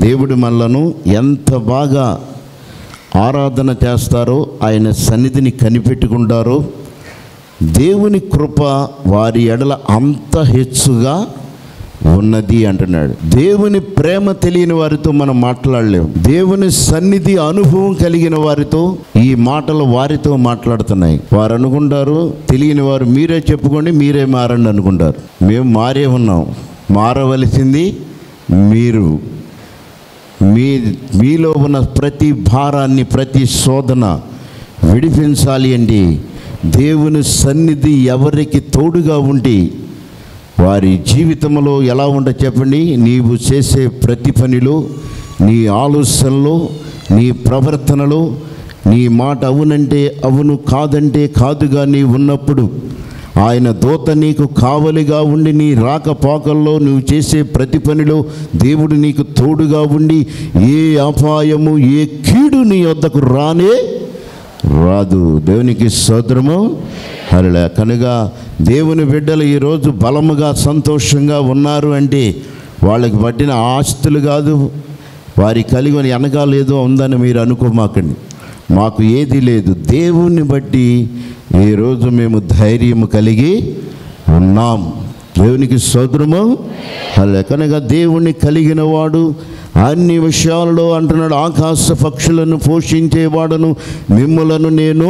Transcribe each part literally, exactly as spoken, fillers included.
దేవుడు మనలను ఎంత బాగా ఆరాధన చేస్తారో, ఆయన సన్నిధిని కనిపెట్టుకుంటారో, దేవుని కృప వారి ఎడల అంత హెచ్చుగా ఉన్నది అంటున్నాడు. దేవుని ప్రేమ తెలియని వారితో మనం మాట్లాడలేము. దేవుని సన్నిధి అనుభవం కలిగిన వారితో ఈ మాటలు వారితో మాట్లాడుతున్నాయి. వారు అనుకుంటారు, తెలియని వారు మీరే చెప్పుకోండి, మీరే మారండి అనుకుంటారు. మేము మారే ఉన్నాం. మారవలసింది మీరు. మీ మీలో ఉన్న ప్రతి భారాన్ని, ప్రతి శోధన విడిపించాలి అంటే దేవుని సన్నిధి ఎవరికి తోడుగా ఉండి వారి జీవితంలో ఎలా ఉండ చెప్పండి. నీవు చేసే ప్రతి పనిలో, నీ ఆలోచనలో, నీ ప్రవర్తనలో, నీ మాట అవునంటే అవును, కాదంటే కాదుగా నీ ఉన్నప్పుడు ఆయన దూత నీకు కావలిగా ఉండి నీ రాకపోకల్లో నువ్వు చేసే ప్రతి పనిలో దేవుడు నీకు తోడుగా ఉండి ఏ అపాయము, ఏ కీడు నీ వద్దకు రానే రాదు. దేవునికి స్తోత్రము. హల్లెలూయా. కనుక దేవుని బిడ్డలు ఈరోజు బలముగా సంతోషంగా ఉన్నారు అంటే వాళ్ళకి పట్టిన ఆస్తులు కాదు, వారి కలిగి వెనకాల ఏదో ఉందని మీరు అనుకోమాకండి. మాకు ఏది లేదు. దేవుణ్ణి బట్టి ఈరోజు మేము ధైర్యం కలిగి ఉన్నాం. దేవునికి స్తోత్రము. హల్లెలూయా. కనుక దేవుణ్ణి కలిగిన వాడు అన్ని విషయాలలో అంటున్నాడు, ఆకాశ పక్షులను పోషించేవాడను మిమ్ములను నేను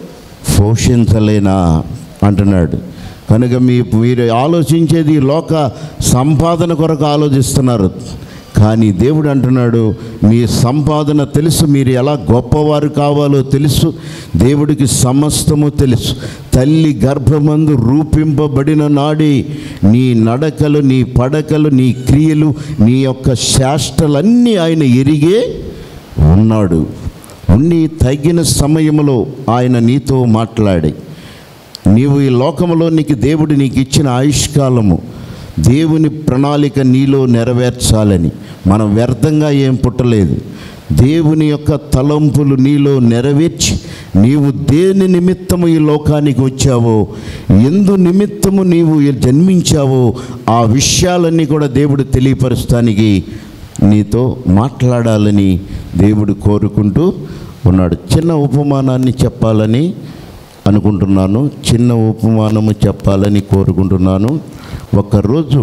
పోషించలేనా అంటున్నాడు. కనుక మీ మీరు ఆలోచించేది లోక సంపాదన కొరకు ఆలోచిస్తున్నారు. కానీ దేవుడు అంటున్నాడు, మీ సంపాదన తెలుసు, మీరు ఎలా గొప్పవారు కావాలో తెలుసు. దేవుడికి సమస్తము తెలుసు. తల్లి గర్భమందు రూపింపబడిన నాడే నీ నడకలు, నీ పడకలు, నీ క్రియలు, నీ యొక్క శాస్త్రాలన్నీ ఆయన ఎరిగే ఉన్నాడు. ఉండి తగిన సమయంలో ఆయన నీతో మాట్లాడి, నీవు ఈ లోకంలో నీకు దేవుడు నీకు ఇచ్చిన ఆయుష్కాలము దేవుని ప్రణాళిక నీలో నెరవేర్చాలని. మనం వ్యర్థంగా ఏం పుట్టలేదు. దేవుని యొక్క తలంపులు నీలో నెరవేర్చి నీవు దేని నిమిత్తము ఈ లోకానికి వచ్చావో, ఎందు నిమిత్తము నీవు జన్మించావో ఆ విషయాలన్నీ కూడా దేవుడు తెలియపరుస్తానికి నీతో మాట్లాడాలని దేవుడు కోరుకుంటూ ఉన్నాడు. చిన్న ఉపమానాన్ని చెప్పాలని అనుకుంటున్నాను. చిన్న ఉపమానము చెప్పాలని కోరుకుంటున్నాను. ఒకరోజు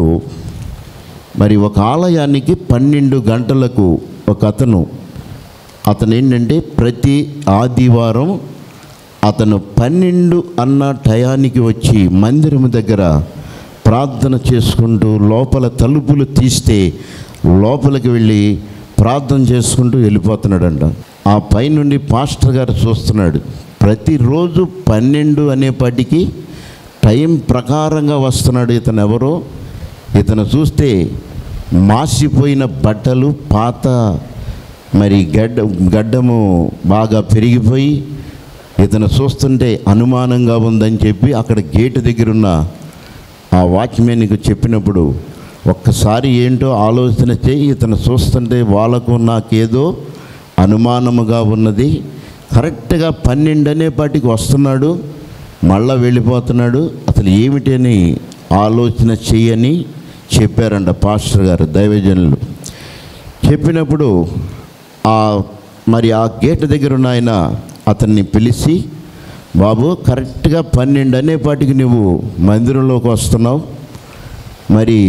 మరి ఒక ఆలయానికి పన్నెండు గంటలకు ఒక అతను అతను ఏంటంటే ప్రతి ఆదివారం అతను పన్నెండు అన్న టయానికి వచ్చి మందిరం దగ్గర ప్రార్థన చేసుకుంటూ లోపల తలుపులు తీస్తే లోపలికి వెళ్ళి ప్రార్థన చేసుకుంటూ వెళ్ళిపోతున్నాడంట. ఆ పైనుండి పాస్టర్ గారు చూస్తున్నాడు. ప్రతిరోజు పన్నెండు అనేపాటికి టైం ప్రకారంగా వస్తున్నాడు. ఇతను ఎవరో, ఇతను చూస్తే మాసిపోయిన బట్టలు, పాత మరి గడ్డ గడ్డము బాగా పెరిగిపోయి ఇతను చూస్తుంటే అనుమానంగా ఉందని చెప్పి అక్కడ గేటు దగ్గర ఉన్న ఆ వాచ్మెన్కి చెప్పినప్పుడు, ఒక్కసారి ఏంటో ఆలోచన చేయి, ఇతను చూస్తుంటే వాళ్ళకు నాకేదో అనుమానముగా ఉన్నది, కరెక్ట్గా పన్నెండు అనేపాటికి వస్తున్నాడు, మళ్ళా వెళ్ళిపోతున్నాడు, అసలు ఏమిటని ఆలోచన చేయని చెప్పారంట పాస్టర్ గారు, దైవజనులు. చెప్పినప్పుడు ఆ మరి ఆ గేట్ దగ్గర ఉన్న ఆయన అతన్ని పిలిచి, బాబు కరెక్ట్గా పన్నెండు అనేపాటికి నువ్వు మందిరంలోకి వస్తున్నావు, మరి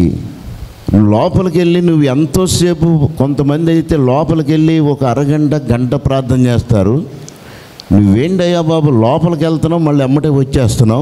లోపలికి వెళ్ళి నువ్వు ఎంతోసేపు, కొంతమంది అయితే లోపలికి వెళ్ళి ఒక అరగంట గంట ప్రార్థన చేస్తారు, నువ్వేంటయ్యా బాబు లోపలికి వెళ్తున్నావు మళ్ళీ ఎమ్మటే వచ్చేస్తున్నావు,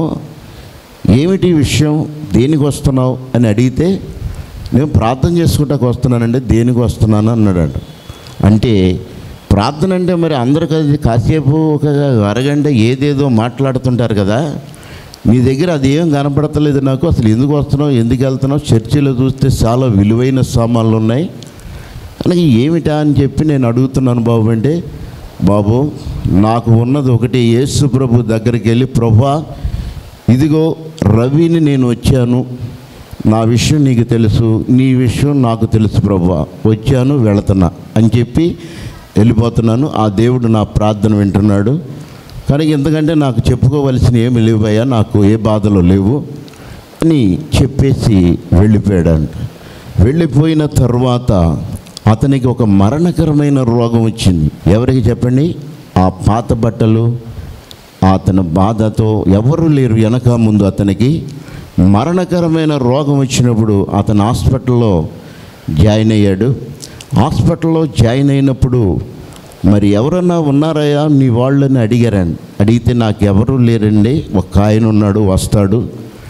ఏమిటి విషయం, దేనికి వస్తున్నావు అని అడిగితే, నేను ప్రార్థన చేసుకుంటాకు వస్తున్నానండి. దేనికి వస్తున్నాను అన్నాడంట. అంటే ప్రార్థన అంటే మరి అందరూ కలిసి కాసేపు ఒక అరగంట ఏదేదో మాట్లాడుతుంటారు కదా, నీ దగ్గర అది ఏం కనపడతలేదు నాకు, అసలు ఎందుకు వస్తున్నావు, ఎందుకు వెళ్తున్నావు, చర్చిలో చూస్తే చాలా విలువైన సామాన్లు ఉన్నాయి, అలాగే ఏమిటా అని చెప్పి నేను అడుగుతున్నాను బాబు. అంటే బాబు నాకు ఉన్నది ఒకటి, యేసు ప్రభు దగ్గరికి వెళ్ళి, ప్రభువా ఇదిగో రవిని నేను వచ్చాను, నా విషయం నీకు తెలుసు, నీ విషయం నాకు తెలుసు ప్రభువా, వచ్చాను వెళుతున్నా అని చెప్పి వెళ్ళిపోతున్నాను, ఆ దేవుడు నా ప్రార్థన వింటున్నాడు, కానీ ఎందుకంటే నాకు చెప్పుకోవలసిన ఏమి లేవయ్యా, నాకు ఏ బాధలు లేవు అని చెప్పేసి వెళ్ళిపోయాడంట. వెళ్ళిపోయిన తర్వాత అతనికి ఒక మరణకరమైన రోగం వచ్చింది. ఎవరికి చెప్పండి? ఆ పాత బట్టలు, అతని బాధతో ఎవరు లేరు వెనక ముందు. అతనికి మరణకరమైన రోగం వచ్చినప్పుడు అతను హాస్పిటల్లో జాయిన్ అయ్యాడు. హాస్పిటల్లో జాయిన్ అయినప్పుడు మరి ఎవరన్నా ఉన్నారయ్యా నీ వాళ్ళని అడిగారండి. అడిగితే నాకు ఎవరు లేరండి, ఒక ఆయన ఉన్నాడు, వస్తాడు,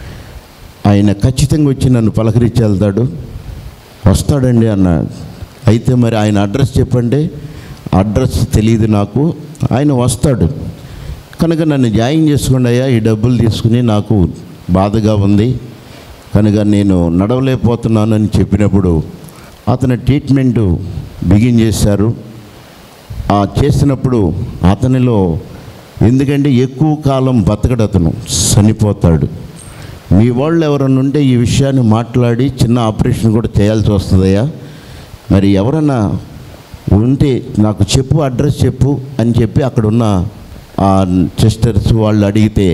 ఆయన ఖచ్చితంగా వచ్చి నన్ను పలకరించి వెళ్తాడు, వస్తాడండి అన్నాడు. అయితే మరి ఆయన అడ్రస్ చెప్పండి. అడ్రస్ తెలియదు నాకు, ఆయన వస్తాడు కనుక నన్ను జాయిన్ చేసుకోండి అయ్యా, ఈ డబ్బులు తీసుకుని నాకు బాధగా ఉంది కనుక నేను నడవలేకపోతున్నాను అని చెప్పినప్పుడు అతని ట్రీట్మెంటు బిగిన్ చేశారు. ఆ చేసినప్పుడు అతనిలో ఎందుకంటే ఎక్కువ కాలం బతకడు, అతను చనిపోతాడు. మీ వాళ్ళు ఎవరన్నా ఉంటే ఈ విషయాన్ని మాట్లాడి చిన్న ఆపరేషన్ కూడా చేయాల్సి వస్తుందయ్యా, మరి ఎవరన్నా ఉంటే నాకు చెప్పు, అడ్రస్ చెప్పు అని చెప్పి అక్కడున్న ఆ సిస్టర్స్ వాళ్ళు అడిగితే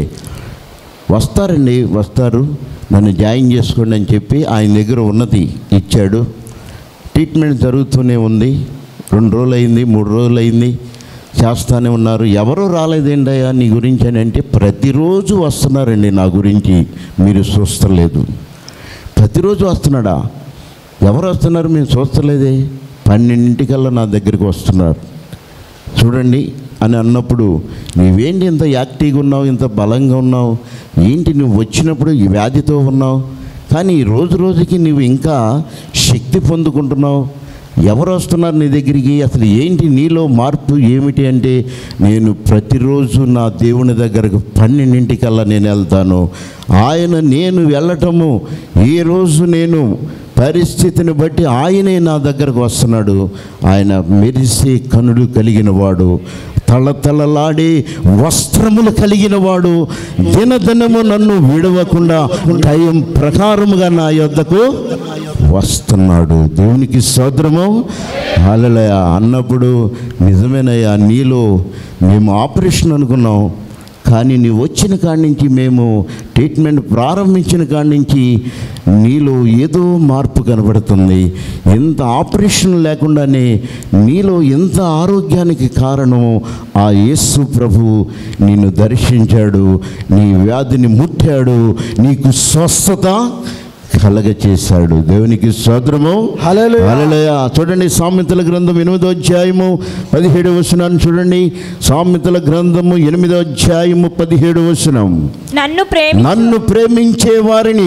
వస్తారండి, వస్తారు, నన్ను జాయిన్ చేసుకోండి అని చెప్పి ఆయన దగ్గర ఉన్నది ఇచ్చాడు. ట్రీట్మెంట్ జరుగుతూనే ఉంది. రెండు రోజులు అయింది, మూడు రోజులు అయింది, చేస్తూనే ఉన్నారు. ఎవరూ రాలేదేంటి అయ్యా నీ గురించి అని అంటే, ప్రతిరోజు వస్తున్నారండి నా గురించి, మీరు చూస్తలేదు. ప్రతిరోజు వస్తున్నాడా? ఎవరు వస్తున్నారు? మేము చూస్తలేదే. పన్నెండింటికల్లా నా దగ్గరికి వస్తున్నారు చూడండి అని అన్నప్పుడు, నువ్వేంటి ఇంత యాక్టివ్గా ఉన్నావు, ఇంత బలంగా ఉన్నావు, ఏంటి నువ్వు వచ్చినప్పుడు ఈ వ్యాధితో ఉన్నావు, కానీ రోజు రోజుకి నువ్వు ఇంకా శక్తి పొందుకుంటున్నావు, ఎవరు వస్తున్నారు నీ దగ్గరికి, అసలు ఏంటి నీలో మార్పు ఏమిటి అంటే, నేను ప్రతిరోజు నా దేవుని దగ్గరకు పన్నెండింటికల్లా నేను వెళ్తాను. ఆయన నేను వెళ్ళటము ఈ రోజు నేను పరిస్థితిని బట్టి ఆయనే నా దగ్గరకు వస్తున్నాడు. ఆయన మెరిసే కనులు కలిగిన వాడు, తళతళలాడే వస్త్రములు కలిగిన వాడు, దినదినము నన్ను విడవకుండా టైం ప్రకారముగా నా యొద్దకు వస్తున్నాడు. దేవునికి స్తోత్రము. హల్లెలూయా అన్నప్పుడు నిజమేనయ్యా, నీలో మేము ఆపరేషన్ అనుకున్నాం, కానీ నీవు వచ్చిన కాడి నుంచి, మేము ట్రీట్మెంట్ ప్రారంభించిన కాడి నుంచి నీలో ఏదో మార్పు కనబడుతుంది. ఎంత ఆపరేషన్ లేకుండానే నీలో ఎంత ఆరోగ్యానికి కారణము ఆ యేసు ప్రభువు నిన్ను దర్శించాడు, నీ వ్యాధిని ముట్టాడు, నీకు స్వస్థత కలగ చేశాడు. దేవునికి స్తోత్రము. హల్లెలూయా. చూడండి సామెతల గ్రంథం ఎనిమిదో అధ్యాయము పదిహేడవ వచనాన్ని చూడండి. సామెతల గ్రంథము ఎనిమిదో అధ్యాయము పదిహేడవ వచనం. నన్ను నన్ను ప్రేమించే వారిని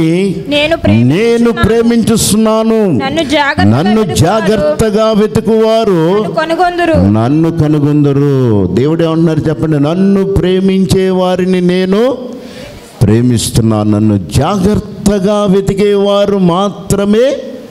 నేను ప్రేమించుస్తున్నాను, నన్ను జాగ్రత్తగా వెతుకువారు నన్ను కనుగొందరు. దేవుడే అంటున్నారు చెప్పండి, నన్ను ప్రేమించే వారిని నేను ప్రేమిస్తున్నాను, నన్ను జాగ్రత్తగా వెతికేవారు మాత్రమే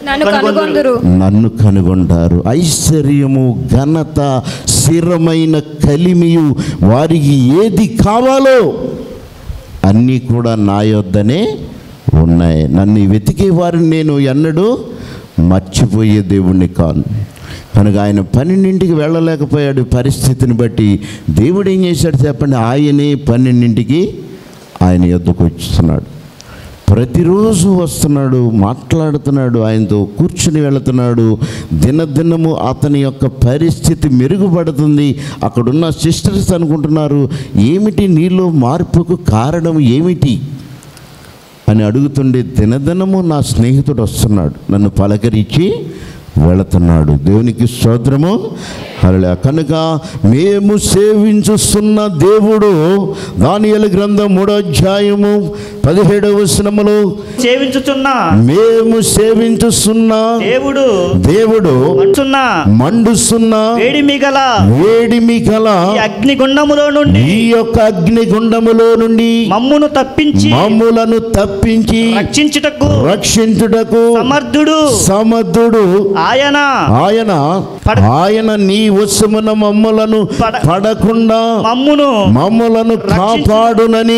నన్ను కనుగొంటారు. ఐశ్వర్యము, ఘనత, స్థిరమైన కలిమియు వారికి ఏది కావాలో అన్నీ కూడా నా యొద్దనే ఉన్నాయి. నన్ను వెతికే వారిని నేను ఎన్నడూ మర్చిపోయే దేవుణ్ణి కాను. కనుక ఆయన పన్నెండింటికి వెళ్ళలేకపోయాడు. పరిస్థితిని బట్టి దేవుడు ఏం చేశాడు చెప్పండి, ఆయనే పన్నెండింటికి ఆయన యొద్దకు వస్తున్నాడు. ప్రతిరోజు వస్తున్నాడు, మాట్లాడుతున్నాడు, ఆయనతో కూర్చుని వెళుతున్నాడు. దినదినము అతని యొక్క పరిస్థితి మెరుగుపడుతుంది. అక్కడున్న సిస్టర్స్ అనుకుంటున్నారు, ఏమిటి నీలో మార్పుకు కారణం ఏమిటి అని అడుగుతుండే, దినదినము నా స్నేహితుడు వస్తున్నాడు, నన్ను పలకరించి వెళుతున్నాడు. దేవునికి స్తోత్రము. హల్లెలూయా. కనుక మేము సేవించుస్తున్న దేవుడు, దానియేలు గ్రంథం మూడో అధ్యాయము పదిహేడవ వచనములో, సేవించుచున్న మేము సేవించుస్తున్న దేవుడు దేవుడు మండుస్తున్న వేడిమి గల వేడిమి గల అగ్నిగుండములో నుండి ఈ యొక్క అగ్నిగుండములో నుండి మమ్మును తప్పించి మమ్ములను తప్పించి రక్షించుటకు రక్షించుటకు సమర్థుడు సమర్థుడు ఆయన ఆయన ఆయన నీ వశమున మమ్ములను పడకుండా మమ్మును మమ్ములను కాపాడునని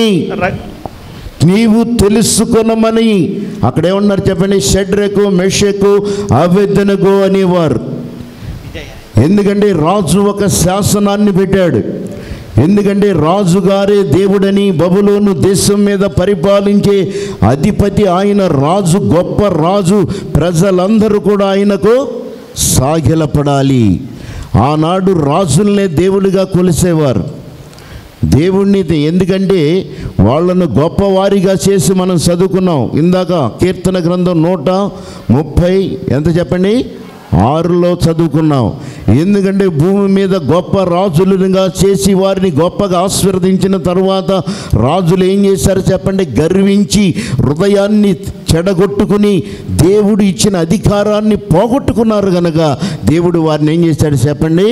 నీవు తెలుసుకొనమని. అక్కడేమన్నారు చెప్పండి, షడ్రకు మెషకు అబేద్నెగో అనేవారు. ఎందుకంటే రాజు ఒక శాసనాన్ని పెట్టాడు. ఎందుకంటే రాజుగారే దేవుడని, బబులోను దేశం మీద పరిపాలించే అధిపతి ఆయన, రాజు, గొప్ప రాజు, ప్రజలందరూ కూడా ఆయనకు సాగిలపడాలి. ఆనాడు రాజులనే దేవుడిగా కొలిసేవారు. దేవుణ్ణి ఎందుకంటే వాళ్ళను గొప్పవారిగా చేసి మనం చదువుకున్నాం. ఇందాక కీర్తన గ్రంథం నూట ముప్పై ఎంత చెప్పండి ఆరులో చదువుకున్నాం. ఎందుకంటే భూమి మీద గొప్ప రాజులుగా చేసి వారిని గొప్పగా ఆశీర్వదించిన తర్వాత రాజులు ఏం చేశారు చెప్పండి? గర్వించి హృదయాన్ని చెడగొట్టుకుని దేవుడు ఇచ్చిన అధికారాన్ని పోగొట్టుకున్నారు కనుక దేవుడు వారిని ఏం చేశాడు చెప్పండి?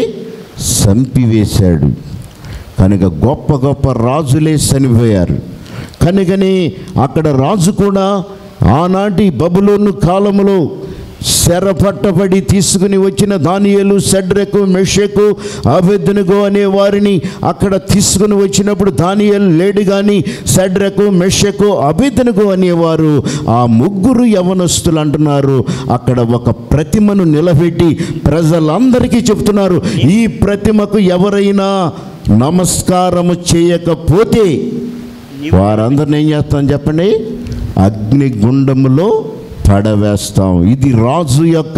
చంపివేశాడు. కనుక గొప్ప గొప్ప రాజులే చనిపోయారు. కనుకని అక్కడ రాజు కూడా ఆనాటి బబులోను కాలములో శరపట్టబడి తీసుకుని వచ్చిన దానియేలు, షడ్రకు, మెషకు, అబేద్నెగో అనే వారిని అక్కడ తీసుకుని వచ్చినప్పుడు దానియేలు లేడు కానీ షడ్రకు, మెషకు, అబేద్నెగో అనేవారు ఆ ముగ్గురు యవనస్తులు అంటున్నారు. అక్కడ ఒక ప్రతిమను నిలబెట్టి ప్రజలందరికీ చెప్తున్నారు, ఈ ప్రతిమకు ఎవరైనా నమస్కారము చేయకపోతే వారందరిని ఏం చేస్తాం చెప్పండి? అగ్నిగుండములో పడవేస్తాం. ఇది రాజు యొక్క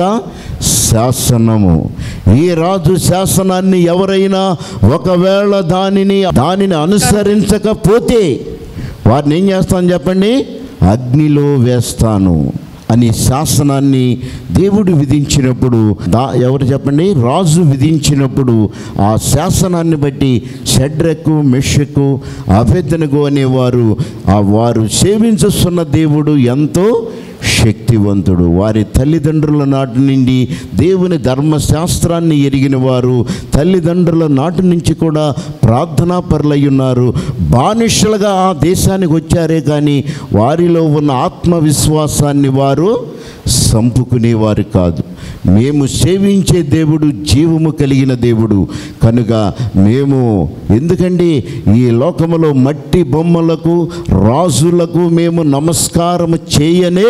శాసనము. ఈ రాజు శాసనాన్ని ఎవరైనా ఒకవేళ దానిని దానిని అనుసరించకపోతే వారిని ఏం చేస్తాను చెప్పండి? అగ్నిలో వేస్తాను అని శాసనాన్ని దేవుడు విధించినప్పుడు దా ఎవరు చెప్పండి? రాజు విధించినప్పుడు ఆ శాసనాన్ని బట్టి షడ్రకు, మెషకు, అబేద్నెగో అనేవారు ఆ వారు సేవించుతున్న దేవుడు ఎంతో శక్తివంతుడు. వారి తల్లిదండ్రుల నాటి నుండి దేవుని ధర్మశాస్త్రాన్ని ఎరిగిన వారు తల్లిదండ్రుల నాటి నుంచి కూడా ప్రార్థనా పరులై ఉన్నారు. బానిసలుగా ఆ దేశానికి వచ్చారే కానీ వారిలో ఉన్న ఆత్మవిశ్వాసాన్ని వారు సంపుకునేవారు కాదు. మేము సేవించే దేవుడు జీవము కలిగిన దేవుడు కనుక మేము ఎందుకంటే ఈ లోకములో మట్టి బొమ్మలకు, రాజులకు మేము నమస్కారము చేయనే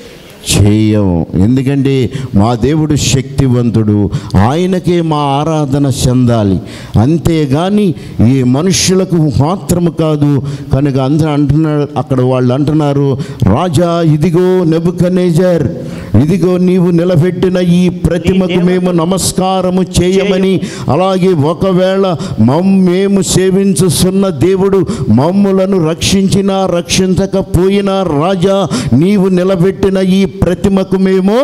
చేయము. ఎందుకంటే మా దేవుడు శక్తివంతుడు, ఆయనకే మా ఆరాధన చెందాలి. అంతేగాని ఈ మనుష్యులకు మాత్రము కాదు. కనుక అందరూ అంటున్నారు, అక్కడ వాళ్ళు అంటున్నారు, రాజా ఇదిగో నెబుకద్నెజర్, ఇదిగో నీవు నిలబెట్టిన ఈ ప్రతిమకు మేము నమస్కారము చేయమని, అలాగే ఒకవేళ మమ్ మేము సేవించుతున్న దేవుడు మమ్ములను రక్షించినా రక్షించకపోయినా రాజా నీవు నిలబెట్టిన ఈ ప్రతిమకు మేము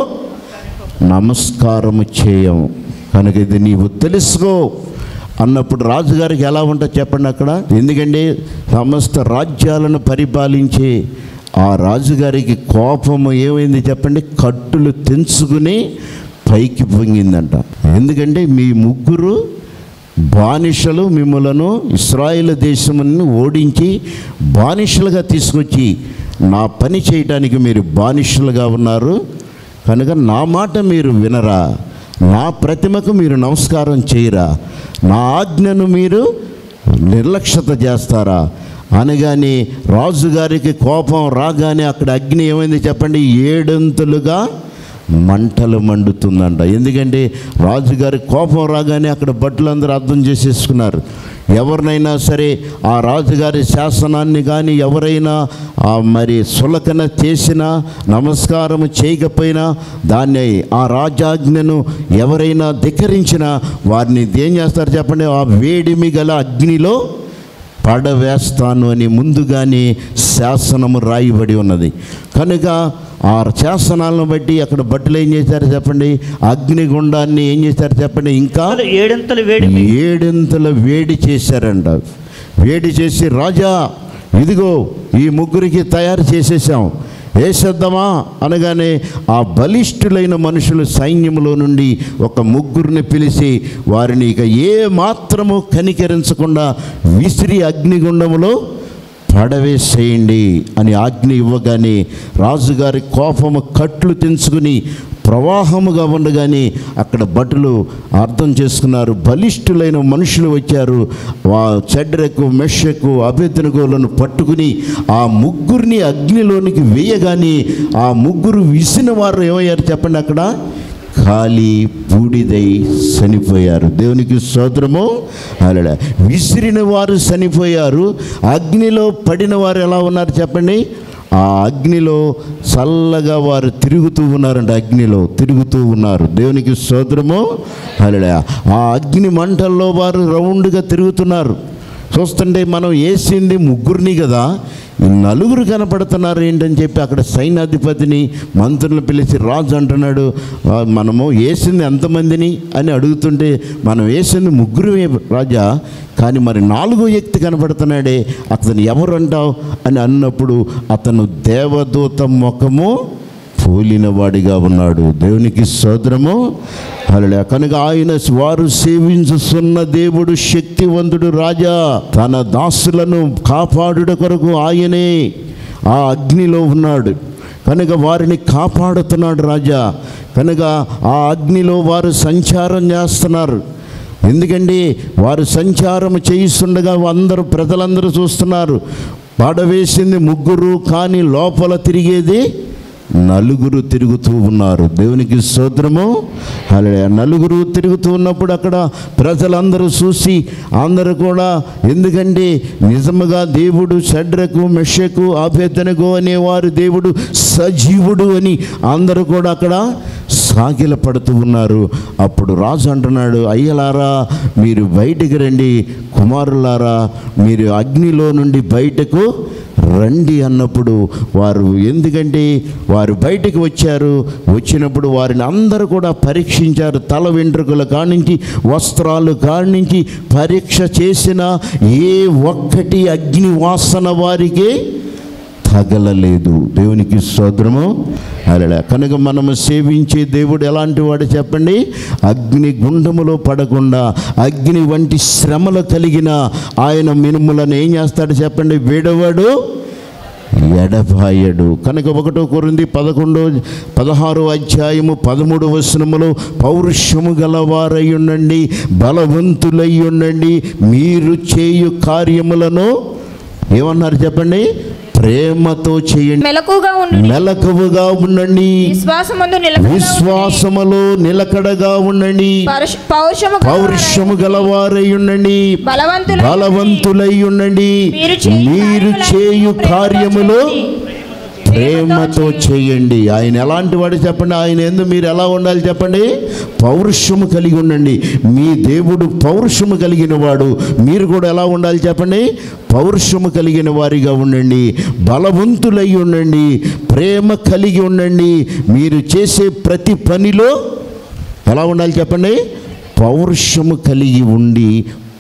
నమస్కారము చేయము. కనుక ఇది నీవు తెలుసుకో అన్నప్పుడు రాజుగారికి ఎలా ఉంటుంది చెప్పండి అక్కడ? ఎందుకంటే సమస్త రాజ్యాలను పరిపాలించే ఆ రాజుగారికి కోపము ఏమైంది చెప్పండి? కట్టులు తెంచుకుని పైకి పొంగిందంట. ఎందుకంటే మీ ముగ్గురు బానిసలు మిమ్మలను ఇశ్రాయేలు దేశమును ఓడించి బానిసలుగా తీసుకొచ్చి నా పని చేయడానికి మీరు బానిసలుగా ఉన్నారు కనుక నా మాట మీరు వినరా? నా ప్రతిమకు మీరు నమస్కారం చేయరా? నా ఆజ్ఞను మీరు నిర్లక్ష్యత చేస్తారా అనగానే రాజుగారికి కోపం రాగానే అక్కడ అగ్ని ఏమైంది చెప్పండి? ఏడంతులుగా మంటలు మండుతుందంట. ఎందుకంటే రాజుగారి కోపం రాగానే అక్కడ భటులందరూ అర్థం చేసేసుకున్నారు. ఎవరినైనా సరే ఆ రాజుగారి శాసనాన్ని కానీ ఎవరైనా మరి సులకన చేసినా నమస్కారం చేయకపోయినా దాన్ని ఆ రాజాజ్ఞను ఎవరైనా ధిక్కరించినా వారిని ఏం చేస్తారు చెప్పండి? ఆ వేడిమి గల అగ్నిలో పడవేస్తాను అని ముందుగానే శాసనము రాయబడి ఉన్నది. కనుక ఆ శాసనాలను బట్టి అక్కడ భటులు ఏం చేశారు చెప్పండి? అగ్నిగుండాన్ని ఏం చేశారు చెప్పండి? ఇంకా ఏడంతలు వేడి ఏడంతల వేడి చేశారంట. వేడి చేసి రాజా ఇదిగో ఈ ముగ్గురికి తయారు చేసేసాం, వేసేద్దామా అనగానే ఆ బలిష్ఠులైన మనుషులు సైన్యంలో నుండి ఒక ముగ్గురిని పిలిచి వారిని ఇక ఏ మాత్రము కనికరించకుండా విసిరి అగ్నిగుండములో పడవేసేయండి అని ఆజ్ఞ ఇవ్వగానే రాజుగారి కోపము కట్లు తెంచుకుని ప్రవాహముగా ఉండగానే అక్కడ భటులు అర్థం చేసుకున్నారు, బలిష్ఠులైన మనుషులు వచ్చారు. వా షడ్రకు, మెషకు, అబేద్నెగోలను పట్టుకుని ఆ ముగ్గురిని అగ్నిలోనికి వేయగానే ఆ ముగ్గురు విసిన వారు ఏమయ్యారు చెప్పండి? అక్కడ ఖాళీ బూడిదై చనిపోయారు. దేవునికి స్తోత్రము. అలా విసిరిన వారు చనిపోయారు. అగ్నిలో పడిన వారు ఎలా ఉన్నారు చెప్పండి? ఆ అగ్నిలో చల్లగా వారు తిరుగుతూ ఉన్నారంట, అగ్నిలో తిరుగుతూ ఉన్నారు. దేవునికి స్తోత్రము. హల్లెలూయా. ఆ అగ్ని మంటల్లో వారు రౌండ్గా తిరుగుతున్నారు. చూస్తుంటే మనం వేసింది ముగ్గురిని కదా, ఈ నలుగురు కనపడుతున్నారు ఏంటని చెప్పి అక్కడ సైన్యాధిపతిని మంత్రులను పిలిచి రాజు అంటున్నాడు, మనము వేసింది ఎంతమందిని అని అడుగుతుంటే మనం వేసింది ముగ్గురు రాజా, కానీ మరి నాలుగో వ్యక్తి కనపడుతున్నాడే, అతను ఎవరు అంటావు అని అన్నప్పుడు అతను దేవదూత ముఖము పోలిన వాడిగా ఉన్నాడు. దేవునికి స్తోత్రము. హల్లెలూయా. కనుక ఆయన వారు సేవించుతున్న దేవుడు శక్తివంతుడు రాజా. తన దాసులను కాపాడుట కొరకు ఆయనే ఆ అగ్నిలో ఉన్నాడు కనుక వారిని కాపాడుతున్నాడు రాజా. కనుక ఆ అగ్నిలో వారు సంచారం చేస్తున్నారు. ఎందుకంటే వారు సంచారం చేయిస్తుండగా అందరూ ప్రజలందరూ చూస్తున్నారు. పడవేసింది ముగ్గురు, కానీ లోపల తిరిగేది నలుగురు తిరుగుతూ ఉన్నారు. దేవునికి స్తోత్రము. హల్లెలూయా. నలుగురు తిరుగుతూ ఉన్నప్పుడు అక్కడ ప్రజలందరూ చూసి అందరూ కూడా, ఎందుకంటే నిజముగా దేవుడు షడ్రకు మెషకు అబేద్నెగో అనేవారు దేవుడు సజీవుడు అని అందరూ కూడా అక్కడ సాగిల పడుతూ ఉన్నారు. అప్పుడు రాజు అంటున్నాడు, అయ్యలారా మీరు బయటికి రండి, కుమారులారా మీరు అగ్నిలో నుండి బయటకు రండి అన్నప్పుడు వారు, ఎందుకంటే వారు బయటికి వచ్చారు. వచ్చినప్పుడు వారిని అందరూ కూడా పరీక్షించారు. తల వెంట్రుకల కానించి వస్త్రాలు కానించి పరీక్ష చేసిన ఏ ఒక్కటి అగ్ని వాసన వారికి తగలలేదు. దేవునికి స్తోత్రము. హల్లెలూయా. కనుక మనము సేవించే దేవుడు ఎలాంటి వాడు చెప్పండి? అగ్ని గుండములో పడకుండా అగ్ని వంటి శ్రమలు కలిగిన ఆయన మినుములను ఏం చేస్తాడు చెప్పండి? విడవడు, ఎడబాయడు. కనుక ఒకటో కొరింథీ పదకొండో పదహారో అధ్యాయము పదమూడు వచనములో పౌరుషము గలవారై ఉండండి, బలవంతులై ఉండండి, మీరు చేయు కార్యములను ఏమన్నారు చెప్పండి? ప్రేమతో చేయండి, మెలకువగా ఉండండి, మెలకువగా ఉండండి, విశ్వాసమందు నిలకడగా విశ్వాసములో నిలకడగా ఉండండి, పౌరుష- పౌరుషము పౌరుషము గలవారై ఉండండి, బలవంతులై బలవంతులై ఉండండి, మీరు చేయు మీరు చేయు కార్యములు ప్రేమతో ప్రేమతో చేయండి. ఆయన ఎలాంటి వాడు చెప్పండి? ఆయన ఎందు మీరు ఎలా ఉండాలి చెప్పండి? పౌరుషము కలిగి ఉండండి. మీ దేవుడు పౌరుషము కలిగిన వాడు, మీరు కూడా ఎలా ఉండాలి చెప్పండి? పౌరుషము కలిగిన వారిగా ఉండండి, బలవంతులై ఉండండి, ప్రేమ కలిగి ఉండండి. మీరు చేసే ప్రతి పనిలో ఎలా ఉండాలి చెప్పండి? పౌరుషము కలిగి ఉండి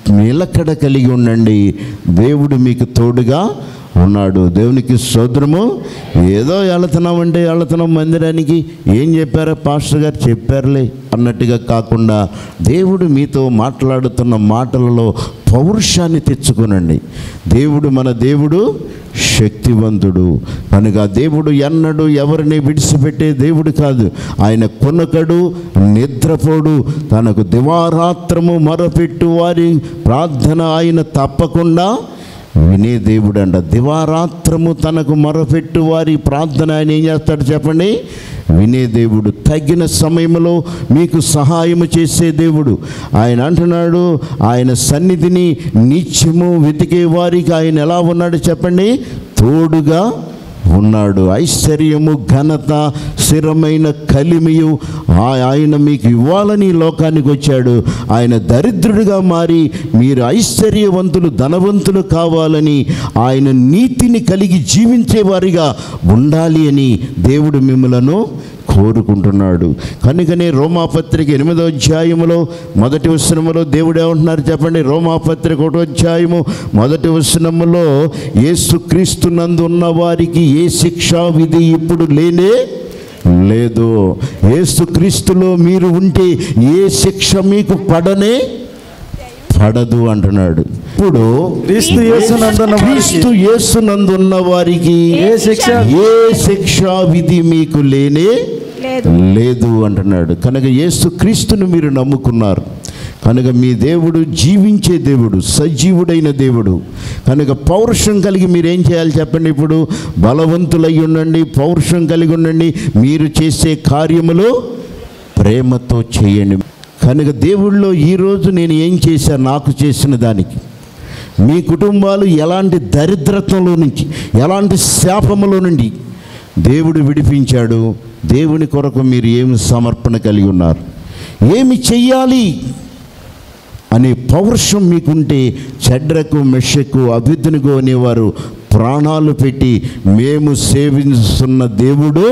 నిలకడ కలిగి ఉండండి. దేవుడు మీకు తోడుగా ఉన్నాడు. దేవునికి స్తోత్రము. ఏదో వెళుతున్నామంటే వెళుతున్నాం మందిరానికి, ఏం చెప్పారో పాస్టర్ గారు చెప్పారులే అన్నట్టుగా కాకుండా దేవుడు మీతో మాట్లాడుతున్న మాటలలో పౌరుషాన్ని తెచ్చుకోనండి. దేవుడు మన దేవుడు శక్తివంతుడు కనుక దేవుడు ఎన్నడూ ఎవరిని విడిచిపెట్టే దేవుడు కాదు. ఆయన కొనకడు, నిద్రపోడు. తనకు దివారాత్రము మొరపెట్టు వారి ప్రార్థన ఆయన తప్పకుండా వినే దేవుడు అంట. దివారాత్రము తనకు మొరపెట్టు వారి ప్రార్థన ఆయన ఏం చేస్తాడు చెప్పండి? వినే దేవుడు. తగిన సమయంలో మీకు సహాయము చేసే దేవుడు. ఆయన అంటున్నాడు, ఆయన సన్నిధిని నిత్యము వెతికే వారికి ఆయన ఎలా ఉన్నాడు చెప్పండి? తోడుగా ఉన్నాడు. ఐశ్వర్యము, ఘనత, స్థిరమైన కలిమియు ఆయన మీకు ఇవ్వాలని లోకానికి వచ్చాడు. ఆయన దరిద్రుడిగా మారి మీరు ఐశ్వర్యవంతులు, ధనవంతులు కావాలని, ఆయన నీతిని కలిగి జీవించేవారిగా ఉండాలి అని దేవుడు మిమ్మలను కోరుకుంటున్నాడు. కనుకనే రోమాపత్రిక ఎనిమిదో అధ్యాయములో మొదటి వచనములో దేవుడు ఏమంటున్నారు చెప్పండి? రోమాపత్రిక ఒకటో అధ్యాయము మొదటి వచనములో, యేసుక్రీస్తు నందు ఉన్న వారికి ఏ శిక్షా విధి ఇప్పుడు లేనే లేదు. యేసుక్రీస్తులో మీరు ఉంటే ఏ శిక్ష మీకు పడనే పడదు అంటున్నాడు. ఇప్పుడు క్రీస్తు యేసునందున్న క్రీస్తు యేసునందున్న వారికి ఏ శిక్ష ఏ శిక్షా విధి మీకు లేనే లేదు అంటున్నాడు. కనుక యేసు క్రీస్తును మీరు నమ్ముకున్నారు కనుక మీ దేవుడు జీవించే దేవుడు, సజీవుడైన దేవుడు. కనుక పౌరుషం కలిగి మీరు ఏం చేయాలి చెప్పండి? ఇప్పుడు బలవంతులై ఉండండి, పౌరుషం కలిగి ఉండండి, మీరు చేసే కార్యములు ప్రేమతో చేయండి. కనుక దేవుళ్ళో ఈరోజు నేను ఏం చేశాను? నాకు చేసిన దానికి మీ కుటుంబాలు ఎలాంటి దరిద్రత్వంలో నుంచి, ఎలాంటి శాపములో నుండి దేవుడు విడిపించాడు. దేవుని కొరకు మీరు ఏమి సమర్పణ కలిగి ఉన్నారు, ఏమి చెయ్యాలి అనే పౌరుషం మీకుంటే, షడ్రకు మెషకు అబేద్నెగో అనేవారు ప్రాణాలు పెట్టి మేము సేవిస్తున్న దేవుడు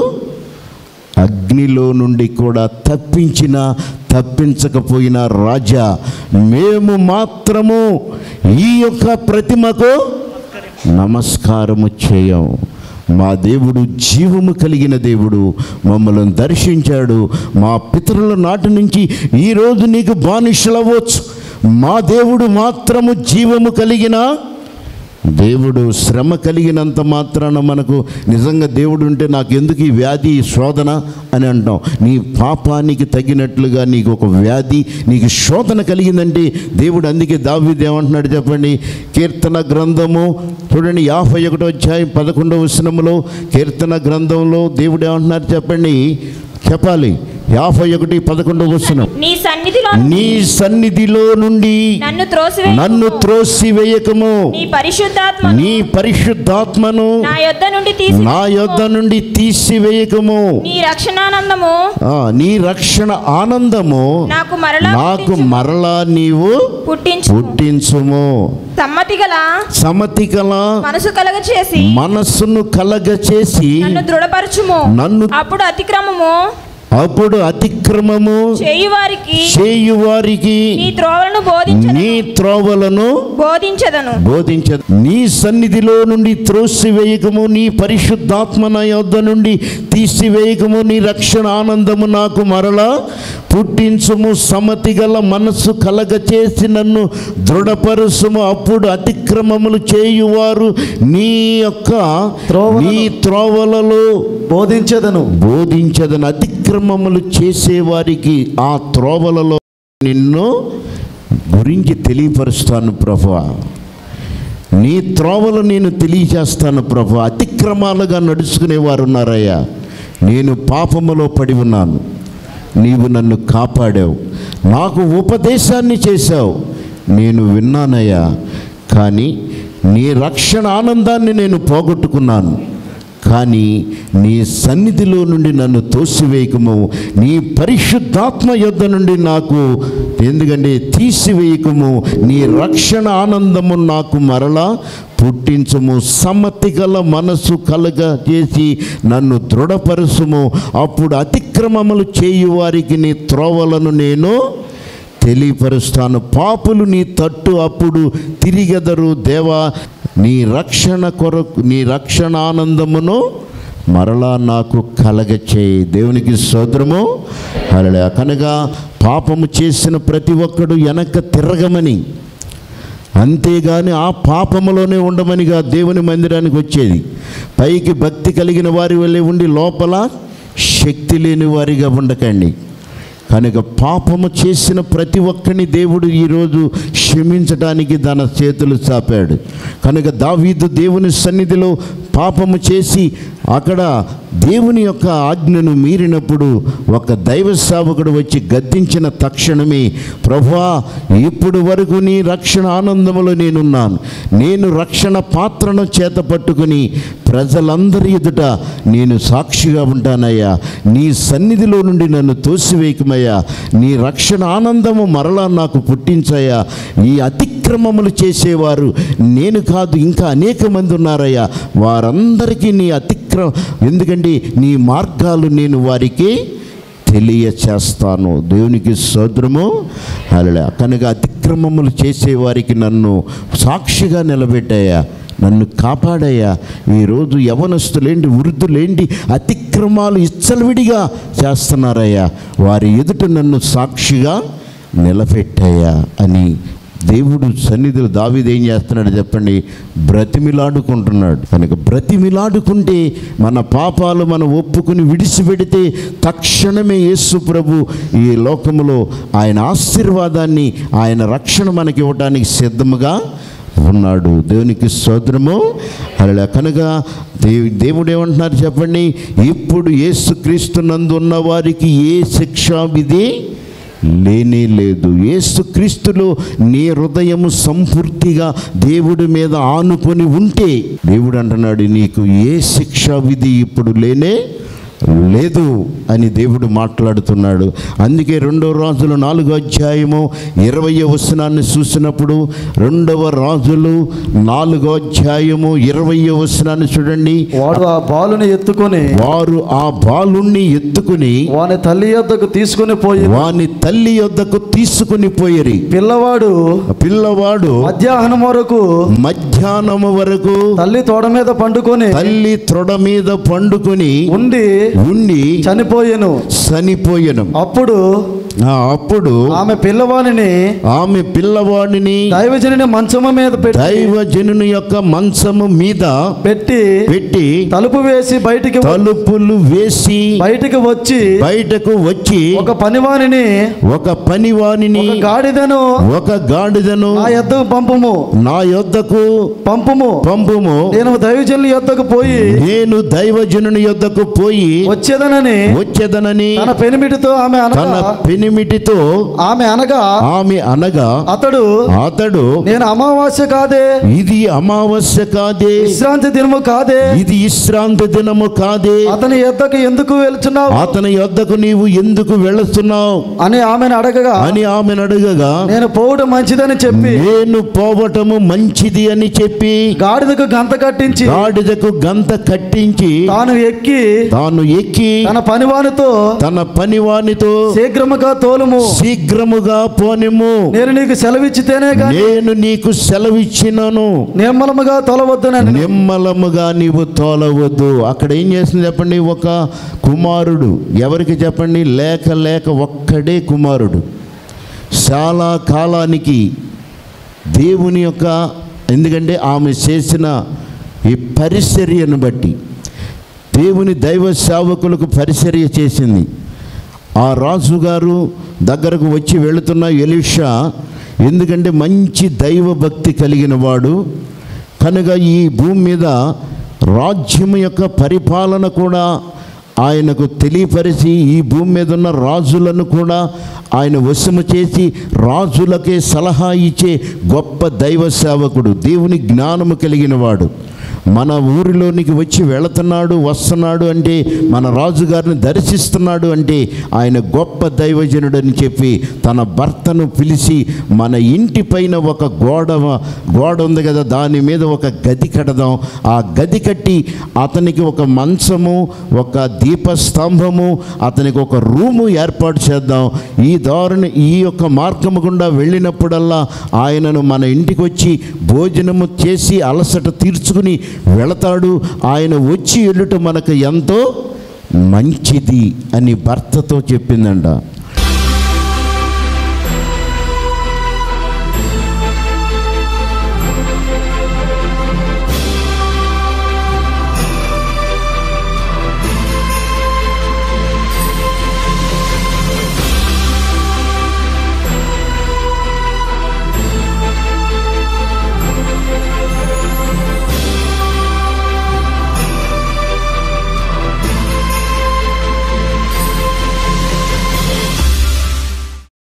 అగ్నిలో నుండి కూడా తప్పించిన తప్పించకపోయిన రాజా, మేము మాత్రము ఈ యొక్క ప్రతిమకు నమస్కారము చేయం. మా దేవుడు జీవము కలిగిన దేవుడు, మమ్మల్ని దర్శించాడు. మా పితరుల నాటి నుంచి ఈరోజు నీకు బానిసలవ్వచ్చు. మా దేవుడు మాత్రము జీవము కలిగిన దేవుడు. శ్రమ కలిగినంత మాత్రాన మనకు నిజంగా దేవుడు ఉంటే నాకు ఎందుకు ఈ వ్యాధి, ఈ శోధన అని అంటాం. నీ పాపానికి తగినట్లుగా నీకు ఒక వ్యాధి, నీకు శోధన కలిగిందంటే దేవుడు, అందుకే దావీదు ఏమంటున్నాడు చెప్పండి, కీర్తన గ్రంథము చూడండి యాభై ఒకటో అధ్యాయం పదకొండవ వచనములో, కీర్తన గ్రంథంలో దేవుడు ఏమంటున్నారు చెప్పండి, చెప్పాలి. యాభై ఒకటి పదకొండవ వచనం, నీ సన్నిధిలో నీ సన్నిధిలో నుండి నన్ను త్రోసివేయకుము, నన్ను త్రోసివేయకము, నీ పరిశుద్ధాత్మ నీ పరిశుద్ధాత్మను నా యొద్ద నుండి తీసి నా యొద్ద నుండి తీసివేయకము, నీ రక్షణానందము ఆ, నీ రక్షణ ఆనందము నాకు మరలా నాకు మరలా నీవు పుట్టించు. పుట్టించుము. సమ్మతి గల సమతి కల మనసు కలగ చేసి మనస్సును కలగ చేసి నన్ను దృఢపరచుము. నన్ను అప్పుడు అతిక్రమము అప్పుడు అతిక్రమము చేయువారికి చేయువారికి నీ త్రోవలను బోధించ నీ త్రోవలను బోధించదను. బోధించదు. నీ సన్నిధిలో నుండి త్రోసివేయకము, నీ పరిశుద్ధాత్మ నా యొద్ద నుండి తీసివేయకము, నీ రక్షణ ఆనందము నాకు మరలా పుట్టించుము. సమతి గల మనస్సు కలగ చేసి నన్ను దృఢపరుసుము. అప్పుడు అతిక్రమములు చేయువారు నీ యొక్క నీ త్రోవలలో బోధించదను బోధించదను. అతిక్రమములు చేసేవారికి ఆ త్రోవలలో నిన్ను గురించి తెలియపరుస్తాను ప్రభువా, నీ త్రోవలు నేను తెలియజేస్తాను ప్రభువా. అతిక్రమాలుగా నడుచుకునేవారు ఉన్నారయ్యా, నేను పాపములో పడి ఉన్నాను, నీవు నన్ను కాపాడావు, నాకు ఉపదేశాన్ని చేశావు, నేను విన్నానయ్యా, కానీ నీ రక్షణ ఆనందాన్ని నేను పోగొట్టుకున్నాను. కానీ నీ సన్నిధిలో నుండి నన్ను తోసివేయకము, నీ పరిశుద్ధాత్మ యొద్ద నుండి నాకు ఎందుకంటే తీసివేయకము, నీ రక్షణ ఆనందము నాకు మరలా పుట్టించుము. సమ్మతి గల మనసు కలగ చేసి నన్ను దృఢపరుచుము. అప్పుడు అతిక్రమములు చేయువారికి నీ త్రోవలను నేను తెలియపరుస్తాను. పాపులు నీ తట్టు అప్పుడు తిరిగెదరు. దేవా, నీ రక్షణ కొరకు నీ రక్షణ ఆనందమును మరలా నాకు కలగచేయి. దేవునికి స్తోత్రము. హల్లెలూయా. కనుక పాపము చేసిన ప్రతి ఒక్కడు వెనక తిరగమని, అంతేగాని ఆ పాపములోనే ఉండమనిగా దేవుని మందిరానికి వచ్చేది. పైకి భక్తి కలిగిన వారి వల్లే ఉండి లోపల శక్తి లేని వారిగా ఉండకండి. కనుక పాపము చేసిన ప్రతి ఒక్కరిని దేవుడు ఈరోజు క్షమించడానికి తన చేతులు చాపాడు. కనుక దావీదు దేవుని సన్నిధిలో పాపము చేసి అక్కడ దేవుని యొక్క ఆజ్ఞను మీరినప్పుడు ఒక దైవ సేవకుడు వచ్చి గద్దించిన తక్షణమే, ప్రభువా, ఇప్పుడు వరకు నీ రక్షణ ఆనందములో నేనున్నాను, నేను రక్షణ పాత్రను చేత పట్టుకుని ప్రజలందరి ఎదుట నేను సాక్షిగా ఉంటానయ్యా, నీ సన్నిధిలో నుండి నన్ను తోసివేయకమయ్యా, నీ రక్షణ ఆనందము మరలా నాకు పుట్టించయ్యా. ఈ అతిక్రమములు చేసేవారు నేను కాదు, ఇంకా అనేక మంది ఉన్నారయ్యా, వారందరికీ నీ అతిక్రమ ఎందుకంటే నీ మార్గాలు నేను వారికి తెలియచేస్తాను. దేవునికి స్తోత్రము. హల్లెలూయా. కనుక అతిక్రమములు చేసేవారికి నన్ను సాక్షిగా నిలబెట్టాయా, నన్ను కాపాడయ్యా. ఈరోజు యవనస్తులేంటి, వృద్ధులేంటి అతిక్రమాలు ఇచ్చలవిడిగా చేస్తున్నారయ్యా, వారి ఎదుట నన్ను సాక్షిగా నిలబెట్టాయా అని దేవుడు సన్నిధిలో దావీదు ఏం చేస్తున్నాడు చెప్పండి, బ్రతిమిలాడుకుంటున్నాడు. కనుక బ్రతిమిలాడుకుంటే మన పాపాలు మనం ఒప్పుకుని విడిచిపెడితే తక్షణమే యేసు ప్రభు ఈ లోకములో ఆయన ఆశీర్వాదాన్ని, ఆయన రక్షణ మనకి ఇవ్వడానికి సిద్ధముగా ఉన్నాడు. దేవునికి స్తోత్రము. అలా కనుక దేవు దేవుడు ఏమంటున్నారు చెప్పండి, ఇప్పుడు యేసుక్రీస్తు నందు ఉన్న వారికి ఏ శిక్షా విధి లేనే లేదు. యేసుక్రీస్తులో నీ హృదయము సంపూర్తిగా దేవుడి మీద ఆనుకొని ఉంటే దేవుడు అంటున్నాడు, నీకు ఏ శిక్షా విధి ఇప్పుడు లేనే లేదు అని దేవుడు మాట్లాడుతున్నాడు. అందుకే రెండవ రాజులు నాలుగో అధ్యాయము ఇరవై వచనాన్ని చూసినప్పుడు, రెండవ రాజులు నాలుగో అధ్యాయము ఇరవై వచనాన్ని చూడండి. వాడు ఆ బాలుని ఎత్తుకొని వారు ఆ బాలుణ్ణి ఎత్తుకుని వాని తల్లి యొద్దకు తీసుకుని పోయి వాని తల్లి యొద్దకు తీసుకుని పోయిరి. పిల్లవాడు పిల్లవాడు మధ్యాహ్నం వరకు మధ్యాహ్నము వరకు తల్లి తోడ మీద పండుకొని తల్లి తొడ మీద పండుకొని ఉండి ఉండి చనిపోయెను చనిపోయెను అప్పుడు అప్పుడు ఆమె పిల్లవాడిని ఆమె పిల్లవాడిని దైవజనుని మంచము మీద పెట్టి దైవజనుని యొక్క మంచము మీద పెట్టి పెట్టి తలుపు వేసి బయటికి తలుపులు వేసి బయటికి వచ్చి బయటకు వచ్చి ఒక పనివానిని ఒక పనివానిని ఒక గాడిదను ఒక గాడిదను నా యొద్దకు పంపుము నా యొద్దకు పంపుము పంపుము నేను దైవజనుని యొద్దకు పోయి నేను దైవజనుని యొద్దకు పోయి వచ్చేదనని వచ్చేదనని తన పెనిమిటితో ఆమె తన అనగా పెనిమిటితో ఆమె అనగా ఆమె అనగా అతడు అతడు నేను అమావాస్య కాదే, ఇది అమావాస్య కాదే, విశ్రాంతి దినము కాదే, ఇది విశ్రాంతి దినము కాదే, అతని యొద్దకు ఎందుకు వెళ్తున్నావు, అతని యొద్దకు నీవు ఎందుకు వెళుతున్నావు అని ఆమెను అడగగా అని ఆమెను అడగగా నేను పోవడం మంచిదని చెప్పి నేను పోవటము మంచిది అని చెప్పి గాడిదకు గంత కట్టించి గాడిదకు గంత కట్టించి తాను ఎక్కి తాను ఎక్కి తన పనివానితో తన పనివానితో శీఘ్రముగా తోలుము, శీఘ్రముగా పోనిము, నేను నీకు సెలవిచ్చితేనే గాని నేను నీకు సెలవిచ్చినాను, నిమ్మలముగా తోలవద్దునని. నిమ్మలముగా నీవు తోలవద్దు. అక్కడ ఏం చేసింది చెప్పండి, ఒక కుమారుడు, ఎవరికి చెప్పండి, లేక లేక ఒక్కడే కుమారుడు. చాలా కాలానికి దేవుని యొక్క, ఎందుకంటే ఆమె చేసిన ఈ పరిచర్యను బట్టి దేవుని దైవ సేవకులకు పరిచర్య చేసింది. ఆ రాజుగారు దగ్గరకు వచ్చి వెళుతున్న ఎలీషా, ఎందుకంటే మంచి దైవ భక్తి కలిగిన వాడు కనుక ఈ భూమి మీద రాజ్యం యొక్క పరిపాలన కూడా ఆయనకు తెలియపరిచి ఈ భూమి మీద ఉన్న రాజులను కూడా ఆయన వశము చేసి రాజులకే సలహా ఇచ్చే గొప్ప దైవ సేవకుడు, దేవుని జ్ఞానము కలిగిన వాడు. మన ఊరిలోనికి వచ్చి వెళుతున్నాడు, వస్తున్నాడు అంటే, మన రాజుగారిని దర్శిస్తున్నాడు అంటే ఆయన గొప్ప దైవజనుడు అని చెప్పి తన భర్తను పిలిచి, మన ఇంటి పైన ఒక గోడ గోడ ఉంది కదా, దాని మీద ఒక గది కడదాం, ఆ గది కట్టి అతనికి ఒక మంచము, ఒక దీపస్తంభము, అతనికి ఒక రూము ఏర్పాటు చేద్దాం. ఈ దారుని ఈ యొక్క మార్గము గుండా వెళ్ళినప్పుడల్లా ఆయనను మన ఇంటికి వచ్చి భోజనము చేసి అలసట తీర్చుకుని వెళతాడు. ఆయన వచ్చి వెళ్ళటం మనకు ఎంతో మంచిది అని భర్తతో చెప్పిందంట.